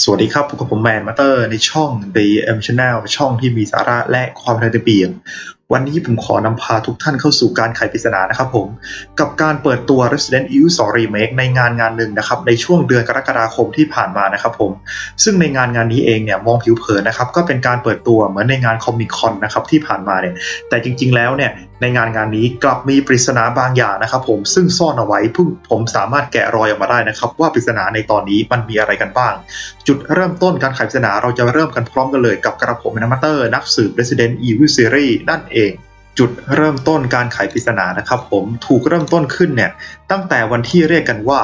สวัสดีครับพบกับผมแมนมาเตอร์ในช่อง The M Channel ช่องที่มีสาระและความระเบียบวันนี้ผมขอนำพาทุกท่านเข้าสู่การไขปริศนานะครับผมกับการเปิดตัว Resident Evil 2 Remake ในงานหนึ่งนะครับในช่วงเดือนกรกฎาคมที่ผ่านมานะครับผมซึ่งในงานนี้เองเนี่ยมองผิวเผินนะครับก็เป็นการเปิดตัวเหมือนในงาน Comic-Con นะครับที่ผ่านมาเนี่ยแต่จริงๆแล้วเนี่ยในงานนี้กลับมีปริศนาบางอย่างนะครับผมซึ่งซ่อนเอาไว้ผมสามารถแกะรอยออกมาได้นะครับว่าปริศนาในตอนนี้มันมีอะไรกันบ้างจุดเริ่มต้นการไขปริศนาเราจะเริ่มกันพร้อมกันเลยกับกระผมมาเตอร์นักสืบ Resident Evil Series นั่นเองจุดเริ่มต้นการไขปริศนานะครับผมถูกเริ่มต้นขึ้นเนี่ยตั้งแต่วันที่เรียกกันว่า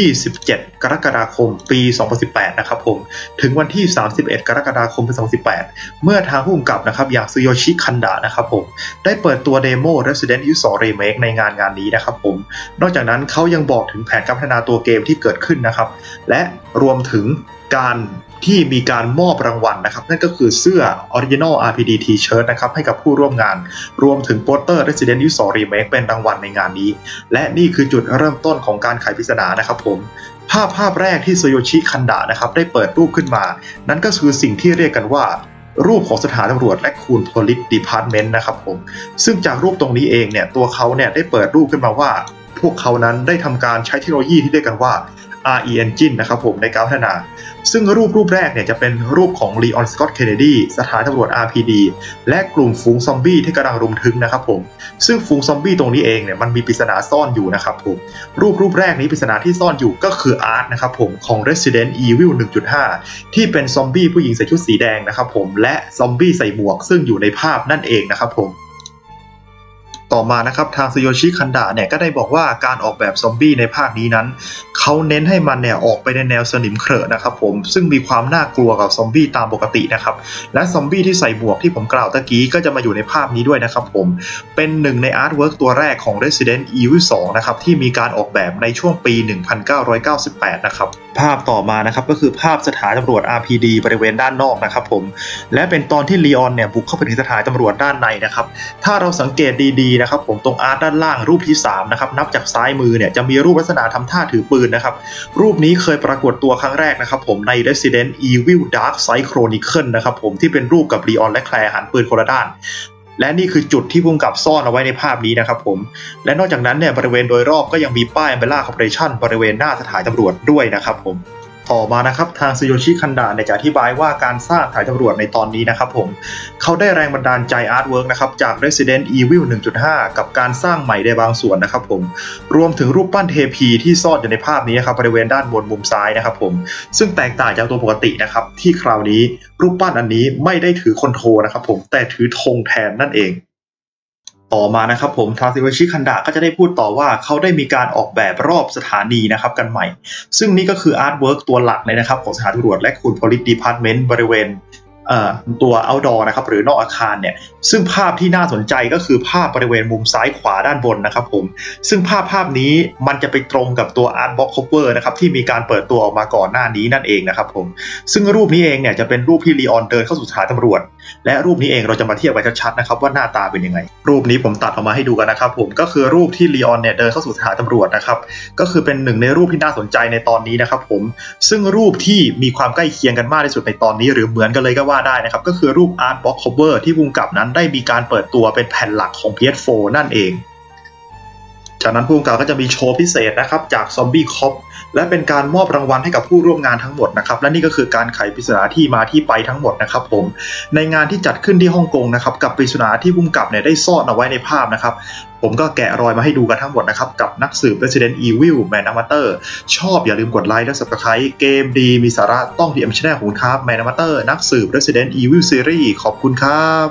27กรกฎาคมปี2018นะครับผมถึงวันที่31กรกฎาคมปี2018เมื่อทางผู้กำกับนะครับอย่างซึโยชิคันดะนะครับผมได้เปิดตัวเดโม Resident Evil 2 Remake ในงานนี้นะครับผมนอกจากนั้นเขายังบอกถึงแผนการพัฒนาตัวเกมที่เกิดขึ้นนะครับและรวมถึงการที่มีการมอบรางวัลนะครับนั่นก็คือเสื้อ Original RPD T-shirt นะครับให้กับผู้ร่วมงานรวมถึงโปสเตอร์ Resident Evil 2 Remake เป็นรางวัลในงานนี้และนี่คือจุดเริ่มต้นของการไขปริศนานะครับผมภาพแรกที่ซึโยชิคันดะนะครับได้เปิดรูปขึ้นมานั่นก็คือสิ่งที่เรียกกันว่ารูปของสถานตำรวจและคูนโพลิสดีพาร์ตเมนต์นะครับผมซึ่งจากรูปตรงนี้เองเนี่ยตัวเขาเนี่ยได้เปิดรูปขึ้นมาว่าพวกเขานั้นได้ทำการใช้เทคโนโลยีที่เรียกกันว่า RE Engine นะครับผมในการพัฒนาซึ่งรูปแรกเนี่ยจะเป็นรูปของ Leon Scott Kennedy สถานตำรวจ RPD และกลุ่มฝูงซอมบี้ที่กำลังรุมทึงนะครับผมซึ่งฝูงซอมบี้ตรงนี้เองเนี่ยมันมีปริศนาซ่อนอยู่นะครับผมรูปแรกนี้ปริศนาที่ซ่อนอยู่ก็คืออาร์ตนะครับผมของ Resident Evil 1.5 ที่เป็นซอมบี้ผู้หญิงใส่ชุดสีแดงนะครับผมและซอมบี้ใส่หมวกซึ่งอยู่ในภาพนั่นเองนะครับผมต่อมานะครับทางซึโยชิคันดะเนี่ยก็ได้บอกว่าการออกแบบซอมบี้ในภาคนี้นั้นเขาเน้นให้มันเนี่ยออกไปในแนวสนิมเคราะห์นะครับผมซึ่งมีความน่ากลัวกับซอมบี้ตามปกตินะครับและซอมบี้ที่ใส่หมวกที่ผมกล่าวตะกี้ก็จะมาอยู่ในภาพนี้ด้วยนะครับผมเป็นหนึ่งในอาร์ตเวิร์กตัวแรกของ Resident Evil 2 นะครับที่มีการออกแบบในช่วงปี 1998 นะครับภาพต่อมานะครับก็คือภาพสถานตำรวจ RPD บริเวณด้านนอกนะครับผมและเป็นตอนที่ลีออนเนี่ยบุกเข้าไปในสถานตำรวจด้านในนะครับถ้าเราสังเกตดีๆนะครับผมตรงอาร์ตด้านล่างรูปที่3นะครับนับจากซ้ายมือเนี่ยจะมีรูปลักษณะทำท่าถือปืนนะครับรูปนี้เคยปรากฏตัวครั้งแรกนะครับผมใน Resident Evil Dark Side Chronicle นะครับผมที่เป็นรูปกับลีออนและแคลร์หันปืนคนละด้านและนี่คือจุดที่พุ่งกับซ่อนเอาไว้ในภาพนี้นะครับผมและนอกจากนั้นเนี่ยบริเวณโดยรอบก็ยังมีป้าย Umbrella Corporation บริเวณหน้าสถานตำรวจด้วยนะครับผมต่อมานะครับทางซึโยชิคันดะเนี่ยจะอธิบายว่าการสร้างสถานตำรวจในตอนนี้นะครับผมเขาได้แรงบันดาลใจอาร์ตเวิร์กนะครับจาก Resident Evil 1.5 กับการสร้างใหม่ในบางส่วนนะครับผมรวมถึงรูปปั้นเทพีที่ซ่อนอยู่ในภาพนี้ครับบริเวณด้านบนมุมซ้ายนะครับผมซึ่งแตกต่างจากตัวปกตินะครับที่คราวนี้รูปปั้นอันนี้ไม่ได้ถือคอนโทรนะครับผมแต่ถือธงแทนนั่นเองต่อมานะครับผมทางซึโยชิคันดะก็จะได้พูดต่อว่าเขาได้มีการออกแบบรอบสถานีนะครับกันใหม่ซึ่งนี่ก็คืออาร์ตเวิร์กตัวหลักเลยนะครับของสถานตำรวจและคูนโพลิสดีพาร์ตเมนต์บริเวณตัว outdoor นะครับหรือนอกอาคารเนี่ยซึ่งภาพที่น่าสนใจก็คือภาพบริเวณมุมซ้ายขวาด้านบนนะครับผมซึ่งภาพนี้มันจะไปตรงกับตัว Art Box Cover นะครับที่มีการเปิดตัวออกมาก่อนหน้านี้นั่นเองนะครับผมซึ่งรูปนี้เองเนี่ยจะเป็นรูปที่ลีออนเดินเข้าสู่สถานตำรวจและรูปนี้เองเราจะมาเทียบกันชัดๆนะครับว่าหน้าตาเป็นยังไงรูปนี้ผมตัดออกมาให้ดูกันนะครับผมก็คือรูปที่ลีออนเนี่ยเดินเข้าสู่สถานตำรวจนะครับก็คือเป็นหนึ่งในรูปที่น่าสนใจในตอนนี้นะครับผมซึ่งรูปที่มีความใกล้เคียงกันมากที่สุดในตอนนี้หรือเหมือนกันเลยก็ว่าได้นะครับก็คือรูป Art Box Cover ที่ผู้กำกับนั้นได้มีการเปิดตัวเป็นแผ่นหลักของ PS4 นั่นเองจากนั้นผู้กำกับก็จะมีโชว์พิเศษนะครับจากซอมบี้คอปและเป็นการมอบรางวัลให้กับผู้ร่วมงานทั้งหมดนะครับและนี่ก็คือการไขปริศนาที่มาที่ไปทั้งหมดนะครับผมในงานที่จัดขึ้นที่ฮ่องกงนะครับกับปริศนาที่ผู้กำกับเนี่ยได้ซ่อนเอาไว้ในภาพนะครับผมก็แกะรอยมาให้ดูกันทั้งหมดนะครับกับนักสืบ Resident Evil แมนมาเตอร์ชอบอย่าลืมกดไลค์และ Subscribe เกมดีมีสาระต้องที่ M Channel ของคุณครับแมนมาเตอร์นักสืบ Resident Evil Series ขอบคุณครับ